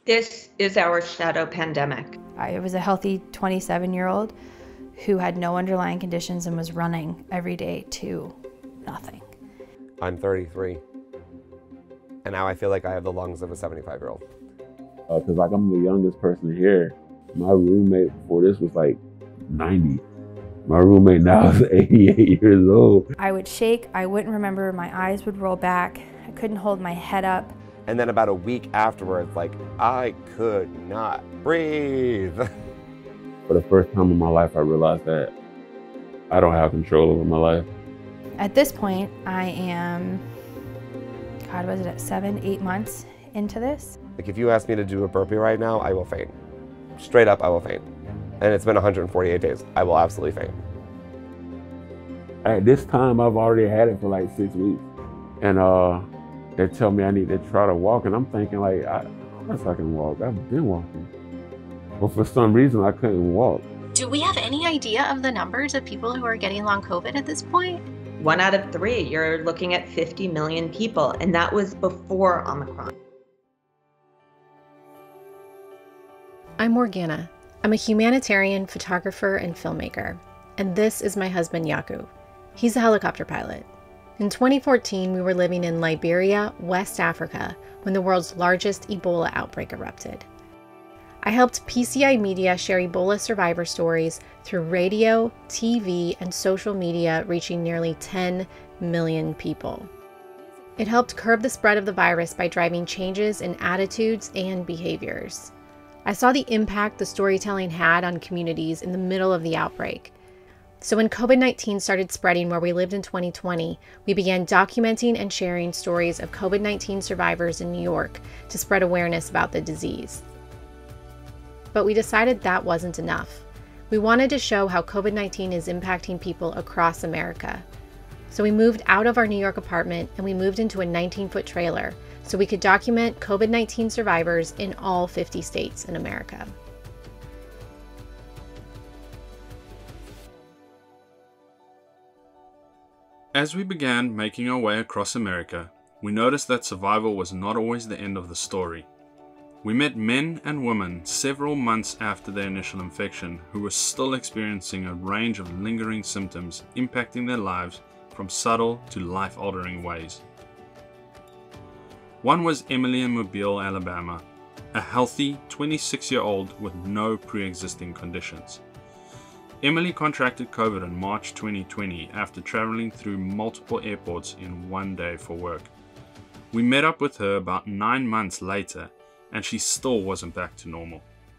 This is our shadow pandemic. I was a healthy 27-year-old who had no underlying conditions and was running every day to nothing. I'm 33, and now I feel like I have the lungs of a 75-year-old. Because like I'm the youngest person here. My roommate before this was like 90. My roommate now is 88 years old. I would shake, I wouldn't remember, my eyes would roll back, I couldn't hold my head up. And then about a week afterwards, like, I could not breathe. For the first time in my life, I realized that I don't have control over my life. At this point, I am, God, was it at 7, 8 months into this? Like, if you ask me to do a burpee right now, I will faint. Straight up, I will faint. And it's been 148 days. I will absolutely faint. At this time, I've already had it for like 6 weeks. And they tell me I need to try to walk, and I'm thinking like, of course I can walk. I've been walking. But for some reason, I couldn't walk. Do we have any idea of the numbers of people who are getting long COVID at this point? 1 out of 3, you're looking at 50 million people, and that was before Omicron. I'm Morgana. I'm a humanitarian, photographer, and filmmaker. And this is my husband, Jaco. He's a helicopter pilot. In 2014, we were living in Liberia, West Africa, when the world's largest Ebola outbreak erupted. I helped PCI Media share Ebola survivor stories through radio, TV, and social media, reaching nearly 10 million people. It helped curb the spread of the virus by driving changes in attitudes and behaviors. I saw the impact the storytelling had on communities in the middle of the outbreak. So when COVID-19 started spreading where we lived in 2020, we began documenting and sharing stories of COVID-19 survivors in New York to spread awareness about the disease. But we decided that wasn't enough. We wanted to show how COVID-19 is impacting people across America. So we moved out of our New York apartment and we moved into a 19-foot trailer so we could document COVID-19 survivors in all 50 states in America. As we began making our way across America, we noticed that survival was not always the end of the story. We met men and women several months after their initial infection who were still experiencing a range of lingering symptoms impacting their lives from subtle to life-altering ways. One was Emily in Mobile, Alabama, a healthy 26-year-old with no pre-existing conditions. Emily contracted COVID in March 2020 after traveling through multiple airports in one day for work. We met up with her about 9 months later, and she still wasn't back to normal.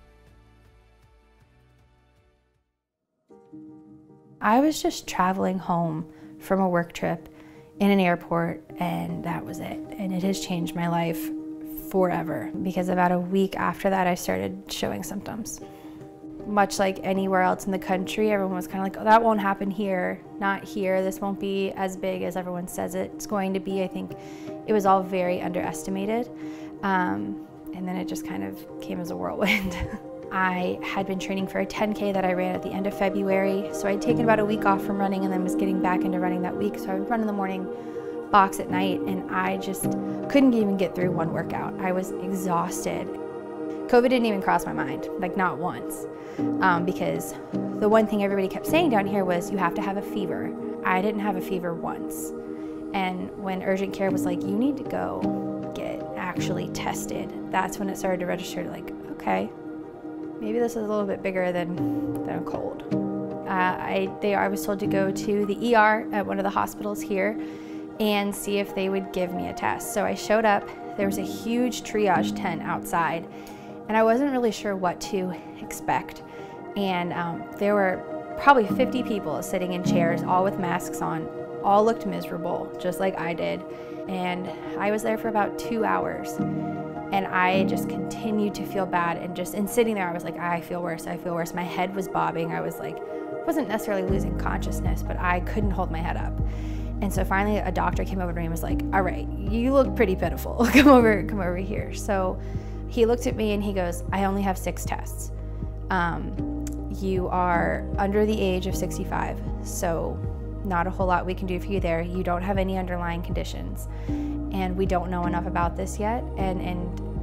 I was just traveling home from a work trip in an airport, and that was it. And it has changed my life forever, because about a week after that, I started showing symptoms. Much like anywhere else in the country, everyone was kind of like, oh, that won't happen here, not here. This won't be as big as everyone says it's going to be. I think it was all very underestimated. And then it just kind of came as a whirlwind. I had been training for a 10K that I ran at the end of February. So I'd taken about a week off from running and then was getting back into running that week. So I would run in the morning, box at night, and I just couldn't even get through one workout. I was exhausted. COVID didn't even cross my mind, like not once. Because the one thing everybody kept saying down here was you have to have a fever. I didn't have a fever once. And when urgent care was like, you need to go get actually tested, that's when it started to register like, okay, maybe this is a little bit bigger than a cold. I was told to go to the ER at one of the hospitals here and see if they would give me a test. So I showed up, there was a huge triage tent outside, and I wasn't really sure what to expect. And there were probably 50 people sitting in chairs, all with masks on, all looked miserable, just like I did. And I was there for about 2 hours. And I just continued to feel bad, and sitting there, I was like, I feel worse, I feel worse. My head was bobbing. I was like, wasn't necessarily losing consciousness, but I couldn't hold my head up. And so finally a doctor came over to me and was like, all right, you look pretty pitiful. Come over here. So he looked at me and he goes, I only have 6 tests. You are under the age of 65, so not a whole lot we can do for you there. You don't have any underlying conditions, and we don't know enough about this yet, and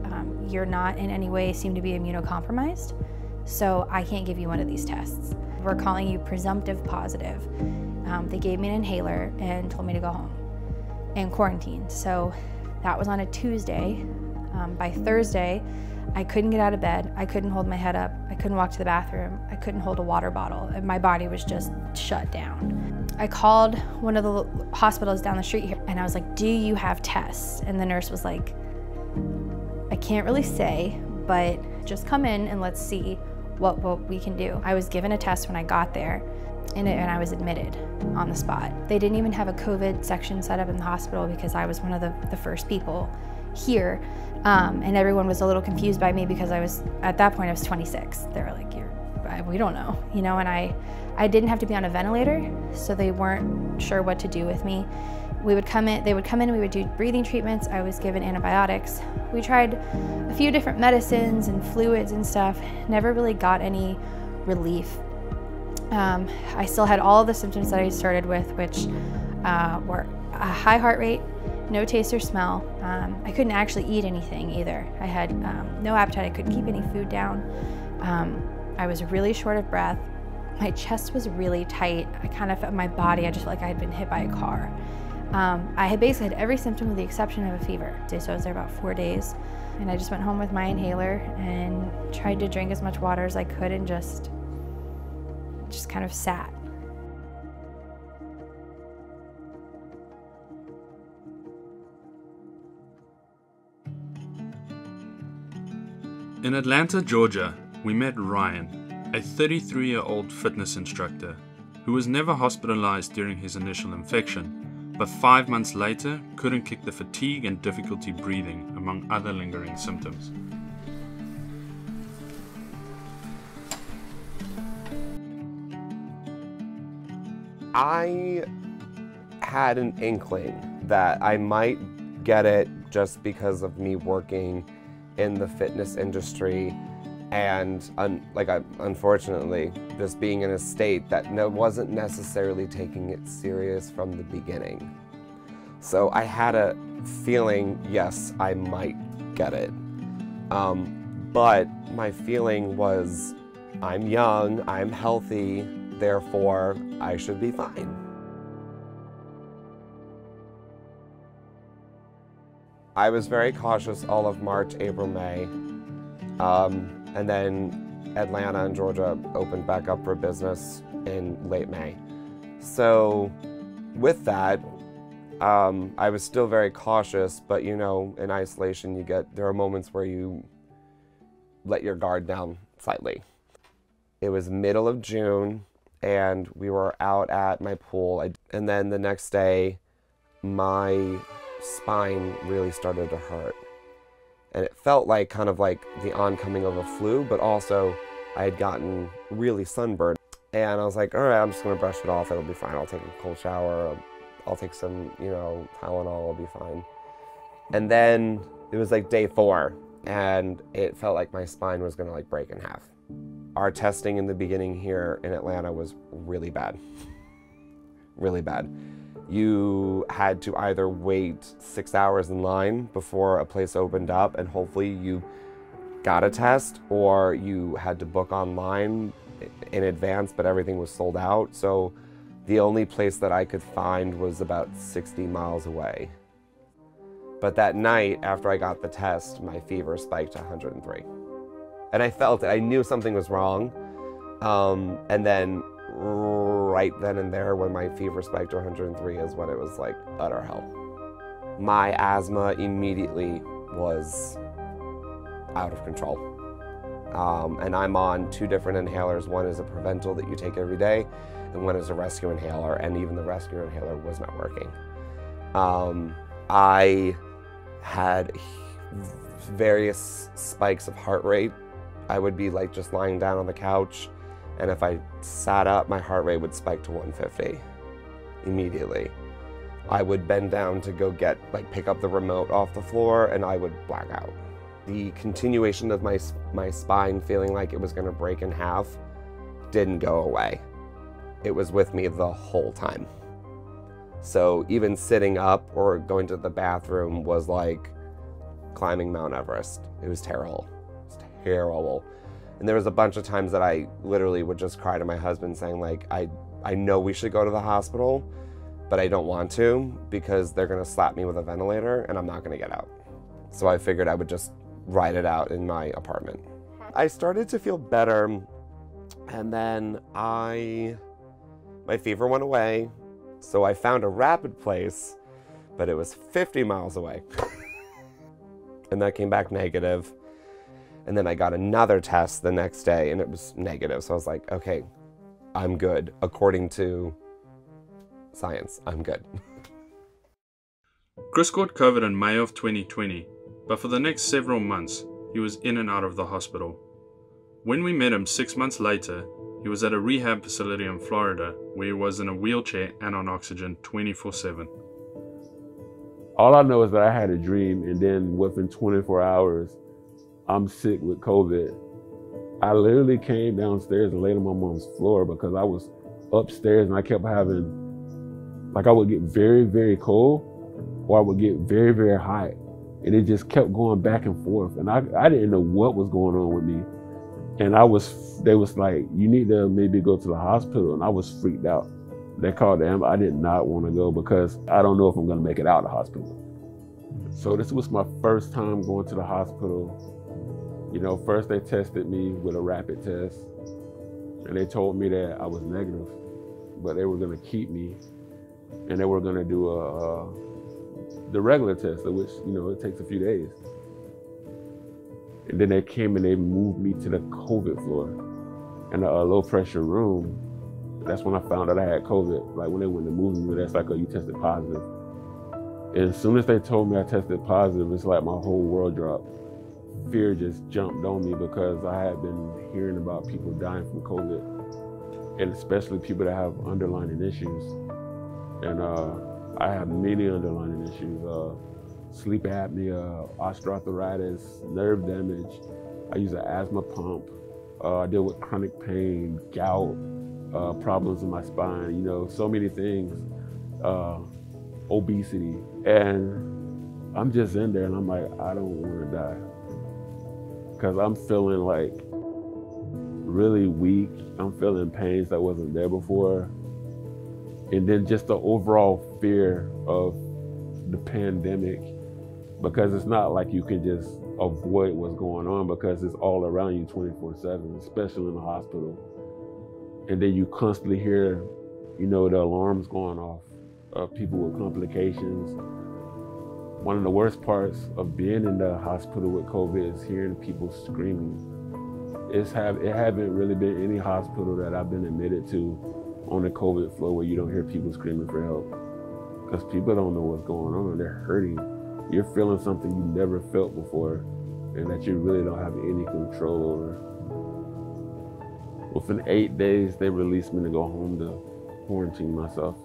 you're not in any way seem to be immunocompromised, so I can't give you one of these tests. We're calling you presumptive positive. They gave me an inhaler and told me to go home and quarantine. So that was on a Tuesday. By Thursday, I couldn't get out of bed. I couldn't hold my head up. I couldn't walk to the bathroom. I couldn't hold a water bottle. And my body was just shut down. I called one of the hospitals down the street here and I was like, do you have tests? And the nurse was like, I can't really say, but just come in and let's see what we can do. I was given a test when I got there and I was admitted on the spot. They didn't even have a COVID section set up in the hospital because I was one of the first people here. And everyone was a little confused by me because at that point I was 26. They were like, we don't know, you know, and I didn't have to be on a ventilator, so they weren't sure what to do with me. They would come in and we would do breathing treatments. I was given antibiotics. We tried a few different medicines and fluids and stuff, never really got any relief. I still had all of the symptoms that I started with, which were a high heart rate, no taste or smell. I couldn't actually eat anything either. I had no appetite. I couldn't keep any food down. I was really short of breath. My chest was really tight. I kind of felt my body, I just felt like I had been hit by a car. I had basically had every symptom with the exception of a fever. So I was there about 4 days. And I just went home with my inhaler and tried to drink as much water as I could and just kind of sat. In Atlanta, Georgia, we met Ryan, a 33-year-old fitness instructor who was never hospitalized during his initial infection, but 5 months later couldn't kick the fatigue and difficulty breathing, among other lingering symptoms. I had an inkling that I might get it just because of me working in the fitness industry and unfortunately just being in a state that wasn't necessarily taking it serious from the beginning. So I had a feeling, yes, I might get it. But my feeling was, I'm young, I'm healthy, therefore I should be fine. I was very cautious all of March, April, May, and then Atlanta and Georgia opened back up for business in late May. So with that, I was still very cautious, but you know, in isolation there are moments where you let your guard down slightly. It was middle of June and we were out at my pool, and then the next day my spine really started to hurt. And it felt like kind of like the oncoming of a flu, but also I had gotten really sunburned. And I was like, all right, I'm just gonna brush it off, it'll be fine. I'll take a cold shower, I'll take some, Tylenol, I'll be fine. And then it was like day 4 and it felt like my spine was gonna like break in half. Our testing in the beginning here in Atlanta was really bad, really bad. You had to either wait 6 hours in line before a place opened up and hopefully you got a test, or you had to book online in advance, but everything was sold out. So the only place that I could find was about 60 miles away. But that night, after I got the test, my fever spiked to 103. And I felt it, I knew something was wrong. And then right then and there, when my fever spiked to 103 is when it was like utter hell. My asthma immediately was out of control. And I'm on 2 different inhalers. One is a Prevental that you take every day, and one is a rescue inhaler, and even the rescue inhaler was not working. I had various spikes of heart rate. I would be like just lying down on the couch, and if I sat up, my heart rate would spike to 150 immediately. I would bend down to go pick up the remote off the floor, and I would black out. The continuation of my spine feeling like it was gonna break in half didn't go away. It was with me the whole time. So even sitting up or going to the bathroom was like climbing Mount Everest. It was terrible. It was terrible. And there was a bunch of times that I literally would just cry to my husband saying like, I know we should go to the hospital, but I don't want to because they're gonna slap me with a ventilator and I'm not gonna get out. So I figured I would just ride it out in my apartment. I started to feel better, and then my fever went away. So I found a rapid place, but it was 50 miles away. And that came back negative. And then I got another test the next day and it was negative. So I was like, okay, I'm good. According to science, I'm good. Chris caught COVID in May of 2020, but for the next several months, he was in and out of the hospital. When we met him 6 months later, he was at a rehab facility in Florida where he was in a wheelchair and on oxygen 24/7. All I know is that I had a dream, and then within 24 hours, I'm sick with COVID. I literally came downstairs and laid on my mom's floor because I was upstairs and I kept having, like I would get very, very cold or I would get very, very hot. And it just kept going back and forth. And I didn't know what was going on with me. And they was like, you need to maybe go to the hospital. And I was freaked out. They called the ambulance. I did not want to go because I don't know if I'm gonna make it out of the hospital. So this was my first time going to the hospital. You know, first they tested me with a rapid test and they told me that I was negative, but they were gonna keep me and they were gonna do the regular test, which, you know, it takes a few days. And then they came and they moved me to the COVID floor in a low pressure room. That's when I found out I had COVID. Like when they went to move me, that's like, oh, you tested positive. And as soon as they told me I tested positive, it's like my whole world dropped. Fear just jumped on me because I had been hearing about people dying from COVID, and especially people that have underlying issues. And I have many underlying issues, sleep apnea, osteoarthritis, nerve damage. I use an asthma pump. I deal with chronic pain, gout, problems in my spine, you know, so many things, obesity. And I'm just in there and I'm like, I don't want to die. Because I'm feeling like really weak. I'm feeling pains that wasn't there before. And then just the overall fear of the pandemic, because it's not like you can just avoid what's going on because it's all around you 24/7, especially in the hospital. And then you constantly hear, you know, the alarms going off of people with complications. One of the worst parts of being in the hospital with COVID is hearing people screaming. It haven't really been any hospital that I've been admitted to on the COVID floor where you don't hear people screaming for help. Because people don't know what's going on, they're hurting. You're feeling something you never felt before and that you really don't have any control over. Within 8 days, they released me to go home to quarantine myself.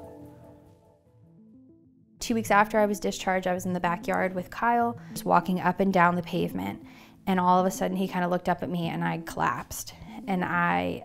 2 weeks after I was discharged, I was in the backyard with Kyle, just walking up and down the pavement. And all of a sudden he kind of looked up at me and I collapsed. And I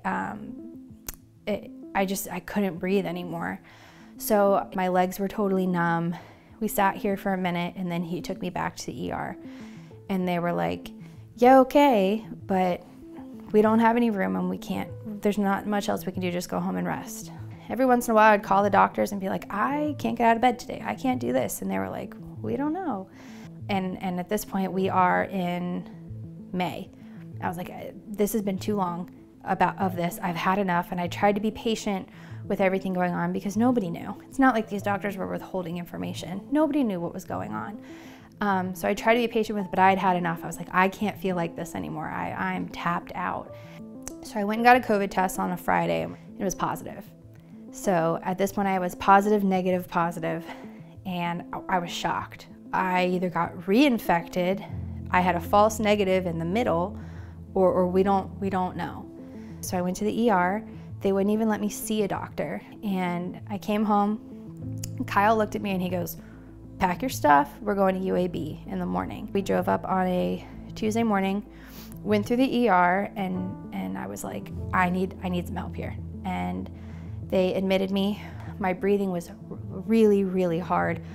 couldn't breathe anymore. So my legs were totally numb. We sat here for a minute and then he took me back to the ER. And they were like, yeah, okay, but we don't have any room and there's not much else we can do, just go home and rest. Every once in a while I'd call the doctors and be like, I can't get out of bed today, I can't do this. And they were like, we don't know. And at this point we are in May. I was like, this has been too long of this, I've had enough. And I tried to be patient with everything going on because nobody knew. It's not like these doctors were withholding information. Nobody knew what was going on. So I tried to be patient with, but I had had enough. I was like, I can't feel like this anymore. I'm tapped out. So I went and got a COVID test on a Friday. It was positive. So at this point I was positive, negative, positive, and I was shocked. I either got reinfected, I had a false negative in the middle, or we don't know. So I went to the ER. They wouldn't even let me see a doctor. And I came home, Kyle looked at me and he goes, pack your stuff, we're going to UAB in the morning. We drove up on a Tuesday morning, went through the ER, and I was like, I need some help here. And they admitted me. My breathing was really, really hard.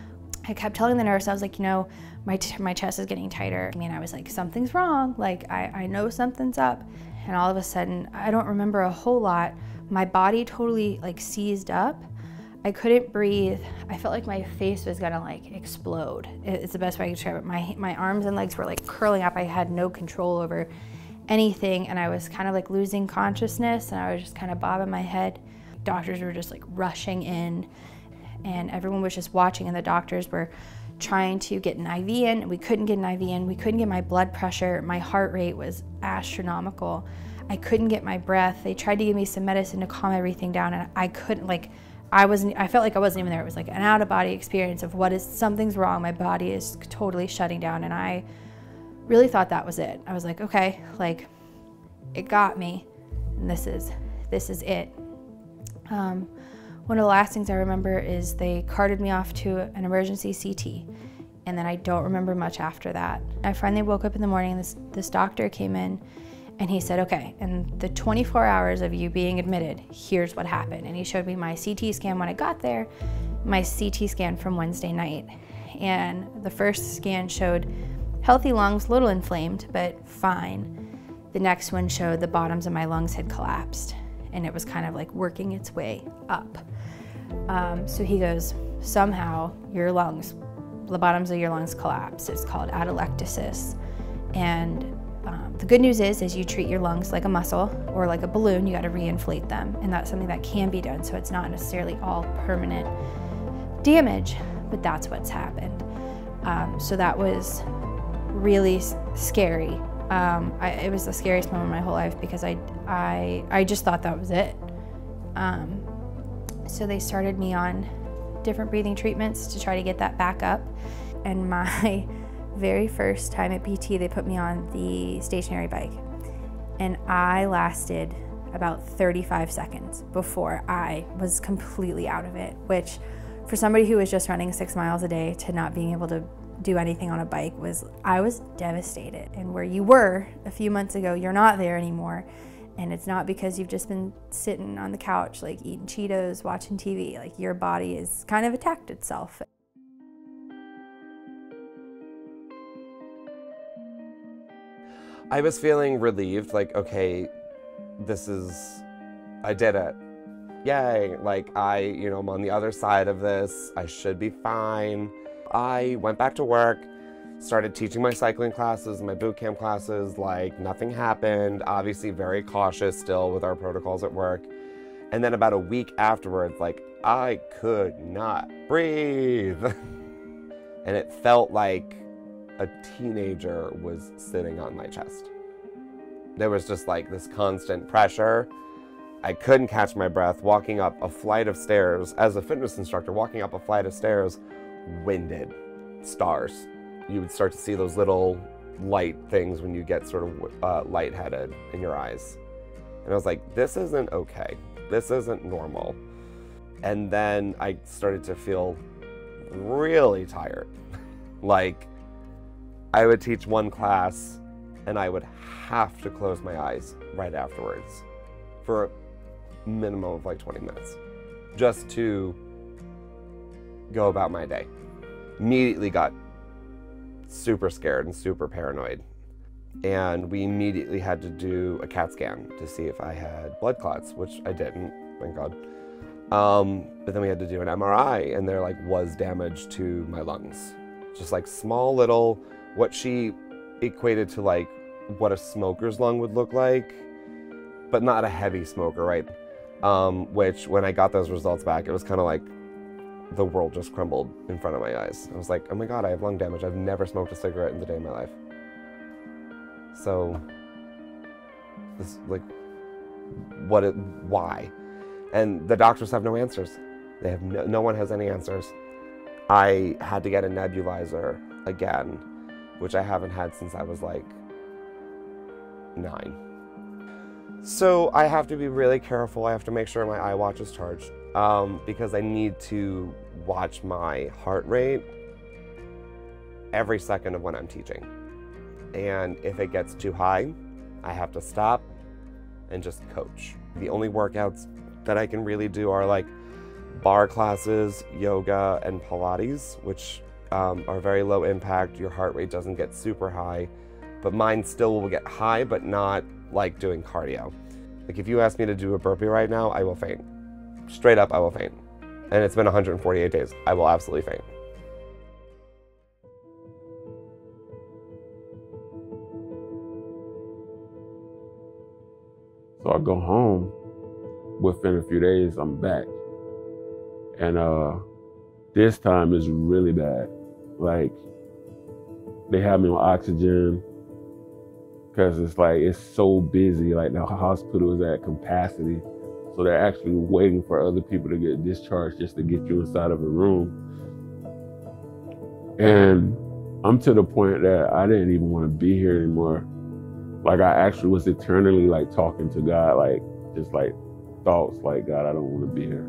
I kept telling the nurse, I was like, you know, my chest is getting tighter. I mean, I was like, something's wrong. Like, I know something's up. And all of a sudden, I don't remember a whole lot. My body totally like seized up. I couldn't breathe. I felt like my face was gonna like explode. It's the best way I can describe it. My arms and legs were like curling up. I had no control over anything, and I was kind of like losing consciousness, and I was just kind of bobbing my head. Doctors were just like rushing in, and everyone was just watching, and the doctors were trying to get an IV in, and we couldn't get an IV in. We couldn't get my blood pressure. My heart rate was astronomical. I couldn't get my breath. They tried to give me some medicine to calm everything down, and I couldn't, like, I felt like I wasn't even there. It was like an out-of-body experience of something's wrong. My body is totally shutting down, and I really thought that was it. I was like, okay, like, it got me, and this is it. One of the last things I remember is they carted me off to an emergency CT, and then I don't remember much after that. I finally woke up in the morning, and this doctor came in, and he said, okay, in the 24 hours of you being admitted, here's what happened. And he showed me my CT scan when I got there, my CT scan from Wednesday night. And the first scan showed healthy lungs, a little inflamed, but fine. The next one showed the bottoms of my lungs had collapsed, and it was kind of like working its way up. So he goes, somehow your lungs, the bottoms of your lungs collapsed. It's called atelectasis. And the good news is you treat your lungs like a muscle or like a balloon. You got to reinflate them, and that's something that can be done, so it's not necessarily all permanent damage, but that's what's happened. So that was really scary. It was the scariest moment of my whole life because I just thought that was it. So they started me on different breathing treatments to try to get that back up, and my very first time at PT, they put me on the stationary bike, and I lasted about 35 seconds before I was completely out of it, which for somebody who was just running 6 miles a day to not being able to do anything on a bike I was devastated. And where you were a few months ago, you're not there anymore. And it's not because you've just been sitting on the couch, like eating Cheetos, watching TV, like your body is kind of attacked itself. I was feeling relieved, like, okay, I did it. Yay, like I'm on the other side of this, I should be fine. I went back to work, started teaching my cycling classes, my boot camp classes, like nothing happened, obviously very cautious still with our protocols at work. And then about a week afterwards, like, I could not breathe. And it felt like a teenager was sitting on my chest. There was just like this constant pressure. I couldn't catch my breath walking up a flight of stairs. As a fitness instructor, walking up a flight of stairs, winded, stars. You would start to see those little light things when you get sort of lightheaded in your eyes. And I was like, this isn't okay. This isn't normal. And then I started to feel really tired. Like, I would teach one class and I would have to close my eyes right afterwards for a minimum of like 20 minutes just to go about my day. Immediately got super scared and super paranoid. And we immediately had to do a CAT scan to see if I had blood clots, which I didn't, thank God. But then we had to do an MRI, and there was damage to my lungs. Just small little, what she equated to what a smoker's lung would look like, but not a heavy smoker, right? Which when I got those results back, it was kind of like the world just crumbled in front of my eyes. I was like, oh my God, I have lung damage. I've never smoked a cigarette in the day of my life. So, this, why? And the doctors have no answers. They have no one has any answers. I had to get a nebulizer again, which I haven't had since I was 9. So I have to be really careful. I have to make sure my iWatch is charged because I need to watch my heart rate every second of when I'm teaching. And if it gets too high, I have to stop and just coach. The only workouts that I can really do are bar classes, yoga, and Pilates, which are very low impact. Your heart rate doesn't get super high, but mine still will get high, but not like doing cardio. Like if you ask me to do a burpee right now, I will faint. Straight up, I will faint. And it's been 148 days. I will absolutely faint. So I go home, within a few days, I'm back. And this time is really bad. Like, they have me on oxygen because it's so busy. Like the hospital is at capacity. So they're actually waiting for other people to get discharged just to get you inside of a room. And I'm to the point that I didn't even want to be here anymore. Like I actually was eternally like talking to God, like just like thoughts like, God, I don't want to be here.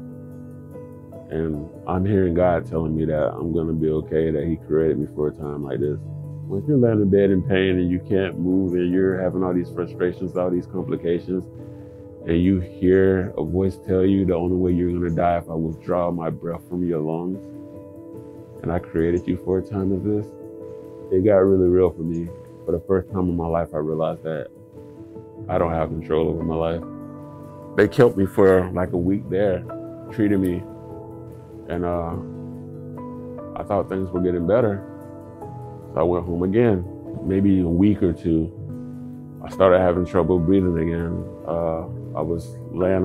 And I'm hearing God telling me that I'm going to be okay, that he created me for a time like this. When you're laying in bed in pain and you can't move and you're having all these frustrations, all these complications, and you hear a voice tell you the only way you're going to die if I withdraw my breath from your lungs, and I created you for a time as this, it got really real for me. For the first time in my life, I realized that I don't have control over my life. They kept me for like a week there, treated me, and I thought things were getting better. So I went home again. Maybe a week or two, I started having trouble breathing again. I was laying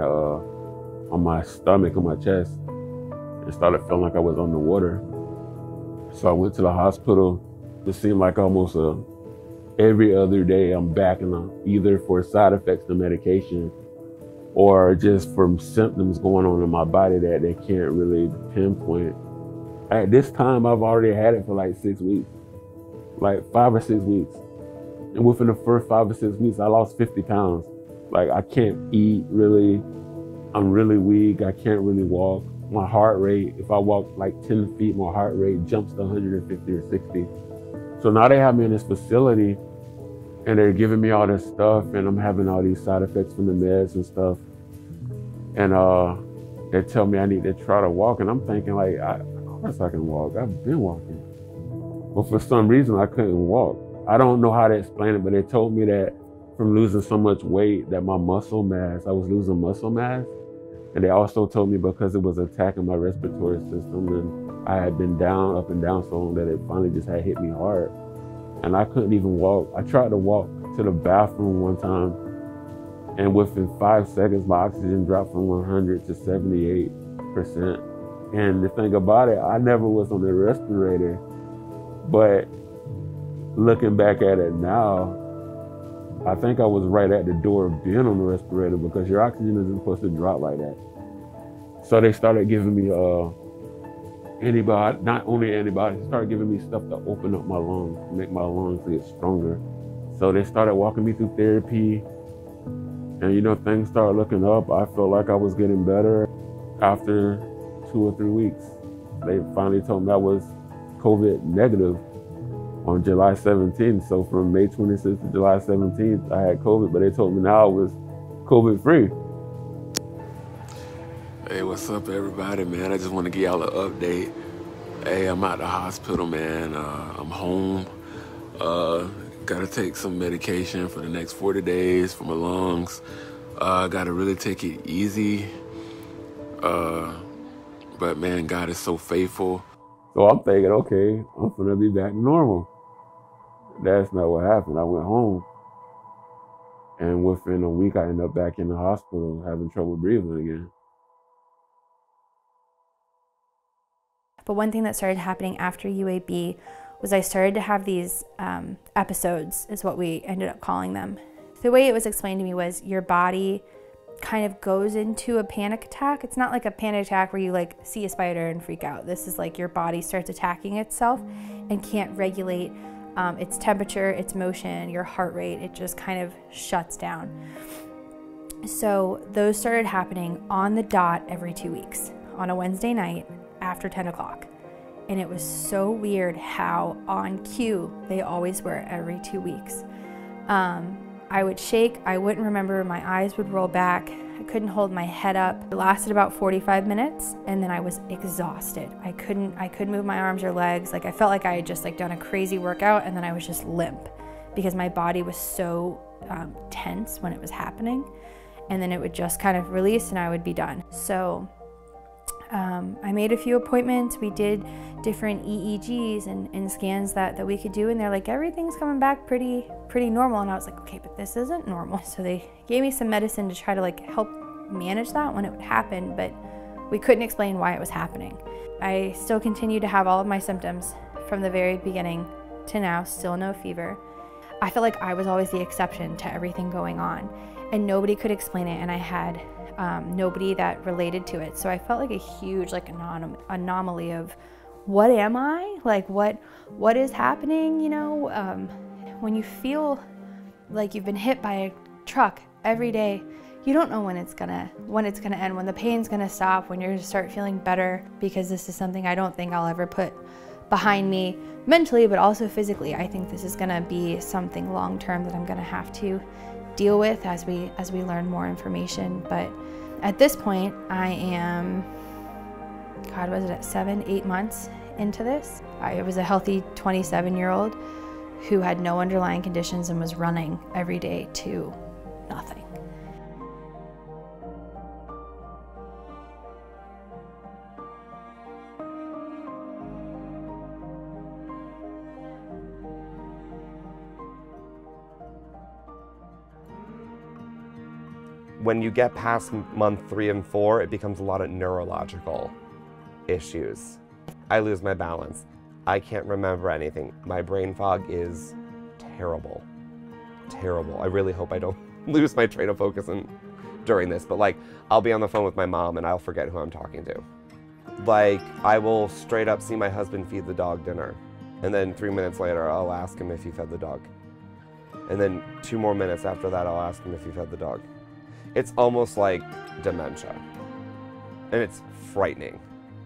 on my stomach, on my chest, and started feeling like I was underwater. So I went to the hospital. It seemed like almost every other day I'm back either for side effects to medication or just from symptoms going on in my body that they can't really pinpoint. At this time, I've already had it for like 6 weeks, like 5 or 6 weeks. And within the first 5 or 6 weeks, I lost 50 pounds. Like I can't eat really. I'm really weak. I can't really walk. My heart rate, if I walk like 10 feet, my heart rate jumps to 150 or 60. So now they have me in this facility and they're giving me all this stuff and I'm having all these side effects from the meds and stuff. And they tell me I need to try to walk, and I'm thinking like, of course I can walk. I've been walking. But for some reason I couldn't walk. I don't know how to explain it, but they told me that from losing so much weight that my muscle mass, I was losing muscle mass. And they also told me because it was attacking my respiratory system and I had been down, up and down so long that it finally just had hit me hard. And I couldn't even walk. I tried to walk to the bathroom one time and within 5 seconds, my oxygen dropped from 100 to 78%. And the thing about it, I never was on the respirator, but looking back at it now, I think I was right at the door of being on the respirator because your oxygen isn't supposed to drop like that. So they started giving me antibiotics, not only antibiotics, they started giving me stuff to open up my lungs, to make my lungs get stronger. So they started walking me through therapy. And you know, things started looking up. I felt like I was getting better. After 2 or 3 weeks, they finally told me I was COVID negative on July 17th. So from May 26th to July 17th, I had COVID, but they told me now I was COVID free. Hey, what's up everybody, man? I just want to give y'all an update. Hey, I'm at the hospital, man. I'm home. Gotta take some medication for the next 40 days for my lungs. Gotta really take it easy. But man, God is so faithful. So I'm thinking, okay, I'm gonna be back to normal. That's not what happened. I went home, and within a week, I ended up back in the hospital having trouble breathing again. But one thing that started happening after UAB was I started to have these episodes, is what we ended up calling them. The way it was explained to me was your body kind of goes into a panic attack. It's not like a panic attack where you like see a spider and freak out. This is like your body starts attacking itself and can't regulate its temperature, its motion, your heart rate. It just kind of shuts down. So those started happening on the dot every 2 weeks on a Wednesday night after 10 o'clock. And it was so weird how on cue they always were every 2 weeks. I would shake, I wouldn't remember, my eyes would roll back, I couldn't hold my head up. It lasted about 45 minutes and then I was exhausted. I couldn't move my arms or legs. Like I felt like I had just done a crazy workout and then I was just limp because my body was so tense when it was happening. And then it would just kind of release and I would be done. So I made a few appointments. We did different EEGs and scans that we could do, and they're like, everything's coming back pretty normal. And I was like, okay, but this isn't normal. So they gave me some medicine to try to help manage that when it would happen, but we couldn't explain why it was happening. I still continue to have all of my symptoms from the very beginning to now, still no fever. I felt like I was always the exception to everything going on, and nobody could explain it, and I had nobody that related to it. So I felt like a huge anomaly of, what am I? What is happening? You know, when you feel like you've been hit by a truck every day, you don't know when it's gonna end, when the pain's gonna stop, when you're gonna start feeling better, because this is something I don't think I'll ever put behind me mentally, but also physically. I think this is gonna be something long-term that I'm gonna have to deal with as we learn more information. But at this point, I am, God, was it 7-8 months into this? I was a healthy 27-year-old who had no underlying conditions and was running every day to nothing. When you get past month 3 and 4, it becomes a lot of neurological issues. I lose my balance. I can't remember anything. My brain fog is terrible, terrible. I really hope I don't lose my train of focus during this, but I'll be on the phone with my mom and I'll forget who I'm talking to. I will straight up see my husband feed the dog dinner, and then 3 minutes later, I'll ask him if he fed the dog. And then 2 more minutes after that, I'll ask him if he fed the dog. It's almost like dementia, and it's frightening.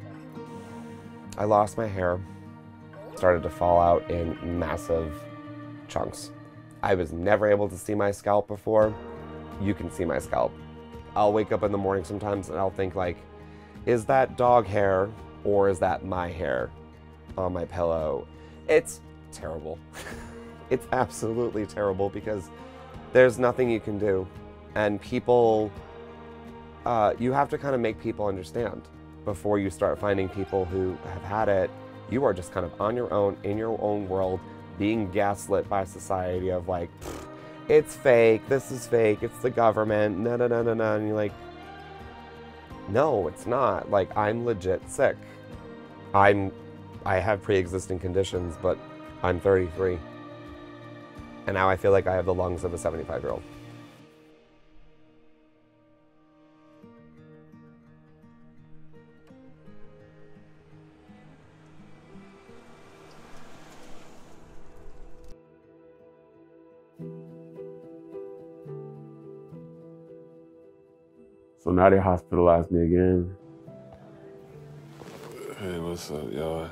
I lost my hair, started to fall out in massive chunks. I was never able to see my scalp before. You can see my scalp. I'll wake up in the morning sometimes and I'll think is that dog hair or is that my hair on my pillow? It's terrible. It's absolutely terrible because there's nothing you can do. And people, you have to kind of make people understand before you start finding people who have had it. You are just kind of on your own, in your own world, being gaslit by society of it's fake, this is fake, it's the government, no. And you're like, no, it's not. I'm legit sick. I have pre-existing conditions, but I'm 33. And now I feel like I have the lungs of a 75-year-old. So now they hospitalized me again. Hey, what's up, y'all?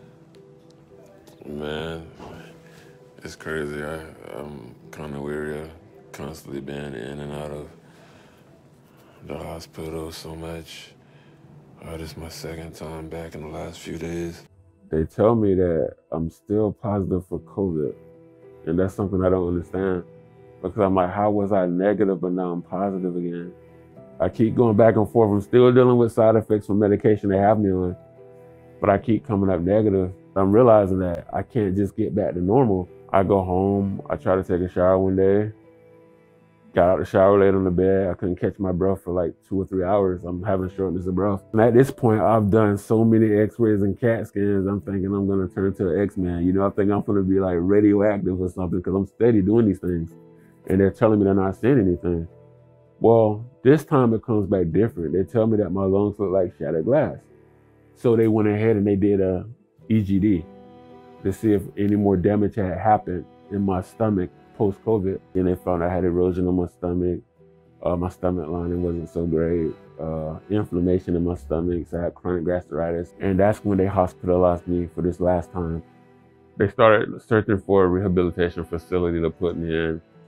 Man, it's crazy. I'm kind of weary of constantly being in and out of the hospital so much. This is my second time back in the last few days. They tell me that I'm still positive for COVID, and that's something I don't understand. Because I'm like, how was I negative but now I'm positive again? I keep going back and forth. I'm still dealing with side effects from medication they have me on, but I keep coming up negative. I'm realizing that I can't just get back to normal. I go home, I try to take a shower one day, got out the shower, laid on the bed. I couldn't catch my breath for 2 or 3 hours. I'm having shortness of breath. And at this point, I've done so many x-rays and CAT scans, I'm thinking I'm gonna turn to an X-Man. You know, I think I'm gonna be radioactive or something because I'm steady doing these things. And they're telling me they're not seeing anything. Well, this time it comes back different. They tell me that my lungs look like shattered glass. So they went ahead and they did a EGD to see if any more damage had happened in my stomach post-COVID. And they found I had erosion on my stomach lining wasn't so great, inflammation in my stomach, so I had chronic gastritis. And that's when they hospitalized me for this last time. They started searching for a rehabilitation facility to put me in.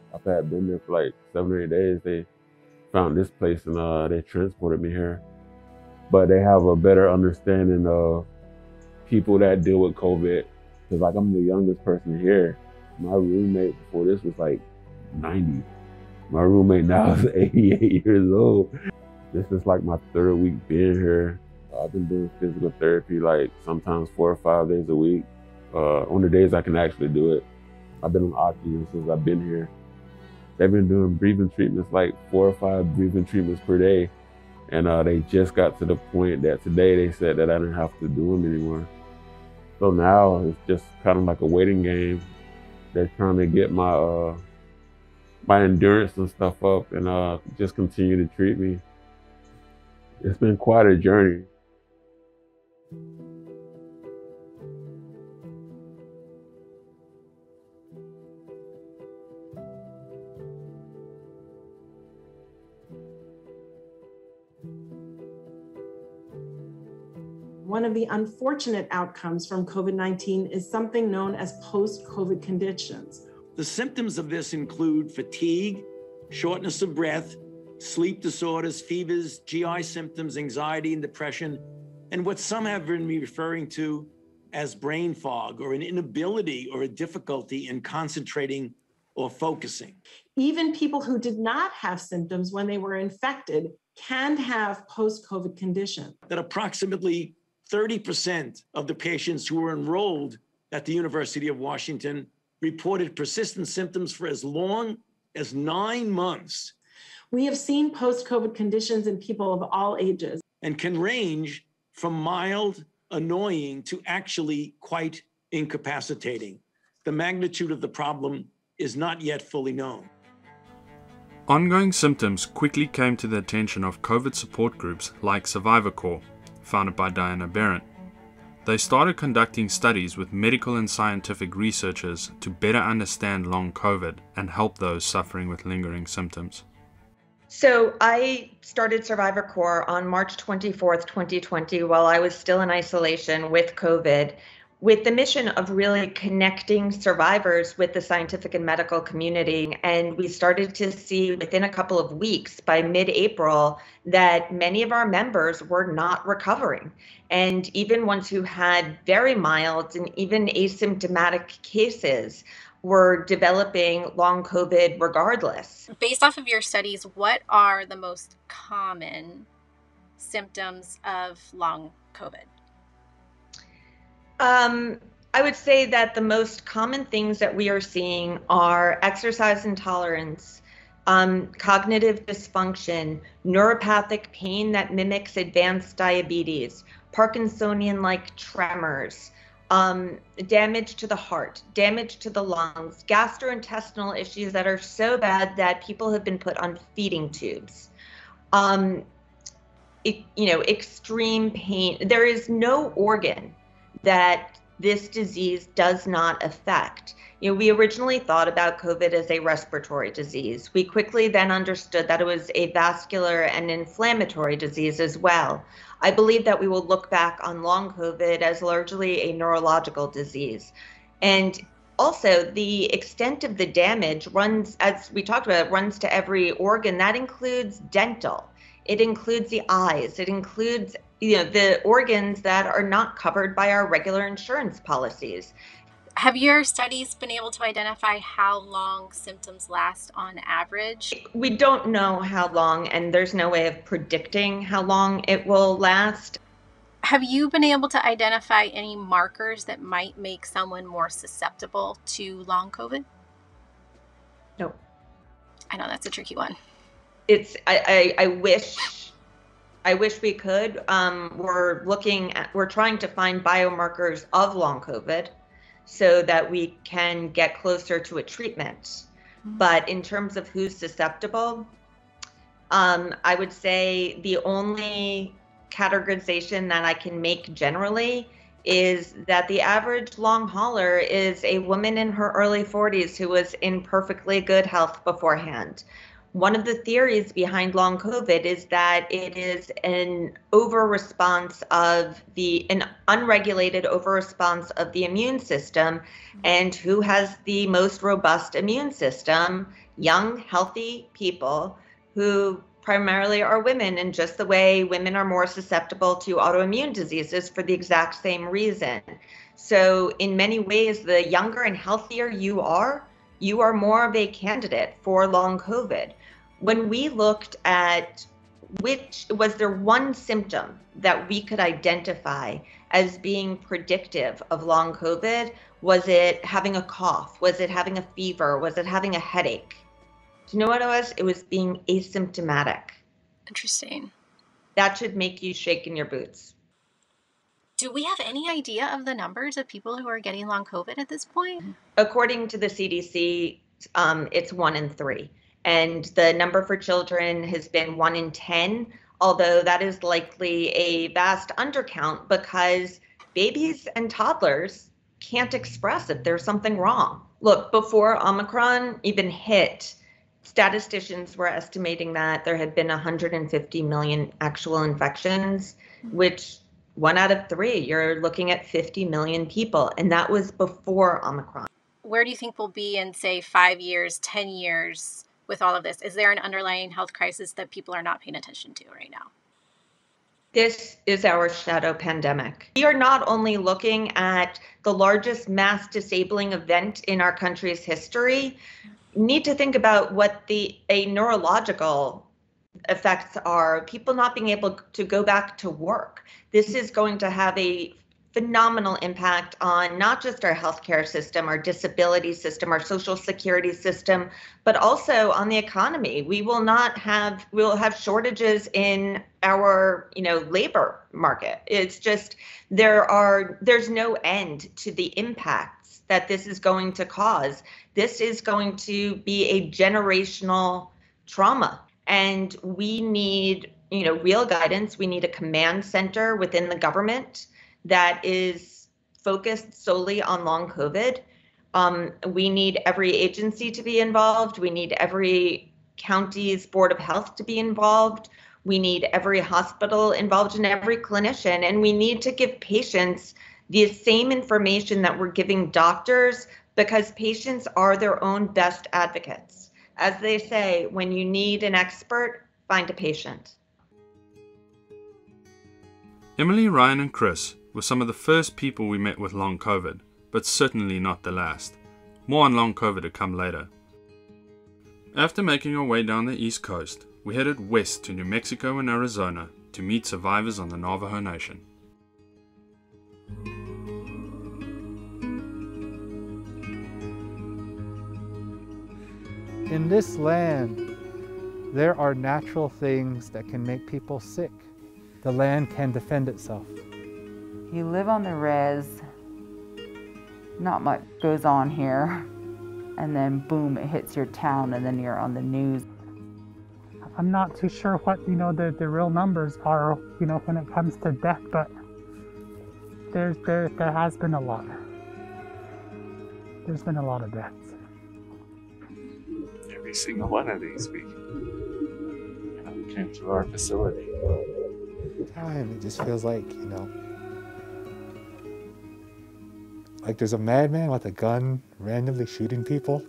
After I had been there for like 7 or 8 days, they found this place and they transported me here. But they have a better understanding of people that deal with COVID. Because like I'm the youngest person here. My roommate before this was like 90. My roommate now is 88 years old. This is like my 3rd week being here. I've been doing physical therapy like sometimes 4 or 5 days a week. On the days I can actually do it. I've been on oxygen since I've been here. They've been doing breathing treatments, like 4 or 5 breathing treatments per day. And they just got to the point that today they said that I didn't have to do them anymore. So now it's just kind of like a waiting game. They're trying to get my my endurance and stuff up and just continue to treat me. It's been quite a journey. One of the unfortunate outcomes from COVID-19 is something known as post-COVID conditions. The symptoms of this include fatigue, shortness of breath, sleep disorders, fevers, GI symptoms, anxiety and depression, and what some have been referring to as brain fog, or an inability or a difficulty in concentrating or focusing. Even people who did not have symptoms when they were infected can have post-COVID conditions. That approximately 30% of the patients who were enrolled at the University of Washington reported persistent symptoms for as long as 9 months. We have seen post-COVID conditions in people of all ages. And can range from mild, annoying to actually quite incapacitating. The magnitude of the problem is not yet fully known. Ongoing symptoms quickly came to the attention of COVID support groups like Survivor Corps, founded by Diana Berrent. They started conducting studies with medical and scientific researchers to better understand long COVID and help those suffering with lingering symptoms. So I started Survivor Corps on March 24th, 2020, while I was still in isolation with COVID, with the mission of really connecting survivors with the scientific and medical community. And we started to see within a couple of weeks, by mid-April, that many of our members were not recovering. And even ones who had very mild and even asymptomatic cases were developing long COVID regardless. Based off of your studies, what are the most common symptoms of long COVID? I would say that the most common things that we are seeing are exercise intolerance, cognitive dysfunction, neuropathic pain that mimics advanced diabetes, Parkinsonian-like tremors, damage to the heart, damage to the lungs, gastrointestinal issues that are so bad that people have been put on feeding tubes. Extreme pain. There is no organ that this disease does not affect. We originally thought about COVID as a respiratory disease. We quickly then understood that it was a vascular and inflammatory disease as well. I believe that we will look back on long COVID as largely a neurological disease. And also the extent of the damage runs, as we talked about, runs to every organ. That includes dental. It includes the eyes. It includes the organs that are not covered by our regular insurance policies. Have your studies been able to identify how long symptoms last on average? We don't know how long, and there's no way of predicting how long it will last. Have you been able to identify any markers that might make someone more susceptible to long COVID? No. I know that's a tricky one. I wish we could. We're trying to find biomarkers of long COVID so that we can get closer to a treatment. Mm-hmm. But in terms of who's susceptible, I would say the only categorization that I can make generally is that the average long hauler is a woman in her early 40s who was in perfectly good health beforehand. One of the theories behind long COVID is that it is an unregulated overresponse of the immune system, and who has the most robust immune system young, healthy people who primarily are women, and just the way women are more susceptible to autoimmune diseases for the exact same reason. So in many ways, the younger and healthier you are more of a candidate for long COVID. When we looked at was there one symptom that we could identify as being predictive of long COVID? Was it having a cough? Was it having a fever? Was it having a headache? Do you know what it was? It was being asymptomatic. Interesting. That should make you shake in your boots. Do we have any idea of the numbers of people who are getting long COVID at this point? According to the CDC, it's 1 in 3. And the number for children has been 1 in 10, although that is likely a vast undercount because babies and toddlers can't express if there's something wrong. Look, before Omicron even hit, statisticians were estimating that there had been 150 million actual infections, which 1 out of 3, you're looking at 50 million people. And that was before Omicron. Where do you think we'll be in, say, 5 years, 10 years with all of this? Is there an underlying health crisis that people are not paying attention to right now? This is our shadow pandemic. We are not only looking at the largest mass disabling event in our country's history, need to think about what a neurological effects are, people not being able to go back to work. This is going to have a phenomenal impact on not just our healthcare system, our disability system, our social security system, but also on the economy. We'll have shortages in our, labor market. It's just, there's no end to the impacts that this is going to cause. This is going to be a generational trauma. And we need, real guidance. We need a command center within the government that is focused solely on long COVID. We need every agency to be involved. We need every county's Board of Health to be involved. We need every hospital involved and every clinician. And we need to give patients the same information that we're giving doctors, because patients are their own best advocates. As they say, when you need an expert, find a patient. Emily, Ryan, and Chris were some of the first people we met with long COVID, but certainly not the last. More on long COVID to come later. After making our way down the East Coast, we headed west to New Mexico and Arizona to meet survivors on the Navajo Nation. In this land, there are natural things that can make people sick. The land can defend itself. You live on the res, not much goes on here, and then boom, it hits your town, and then you're on the news. I'm not too sure what, the real numbers are, when it comes to death, but there has been a lot. There's been a lot of deaths. Every single one of these we came through our facility. Time, it just feels like, like there's a madman with a gun randomly shooting people.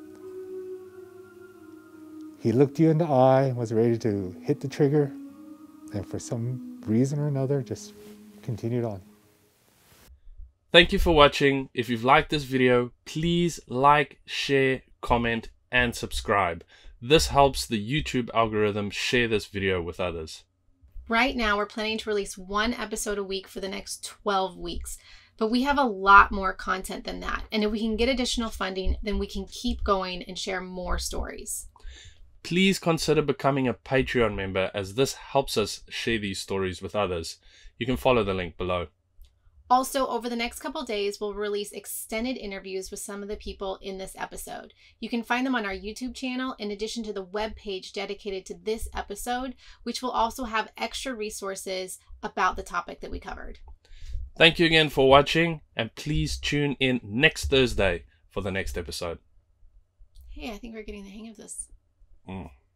He looked you in the eye, was ready to hit the trigger, and for some reason or another, just continued on. Thank you for watching. If you've liked this video, please like, share, comment, and subscribe. This helps the YouTube algorithm share this video with others. Right now, we're planning to release 1 episode a week for the next 12 weeks. But we have a lot more content than that. And if we can get additional funding, then we can keep going and share more stories. Please consider becoming a Patreon member, as this helps us share these stories with others. You can follow the link below. Also, over the next couple days, we'll release extended interviews with some of the people in this episode. You can find them on our YouTube channel, in addition to the webpage dedicated to this episode, which will also have extra resources about the topic that we covered. Thank you again for watching, and please tune in next Thursday for the next episode. Hey, I think we're getting the hang of this.